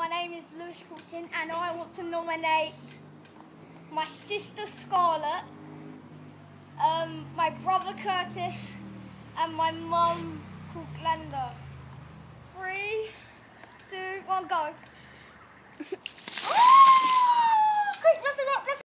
my name is Lewis Fulton and I want to nominate my sister Scarlett, my brother Curtis and my mum called Glenda. 3, 2, 1, go.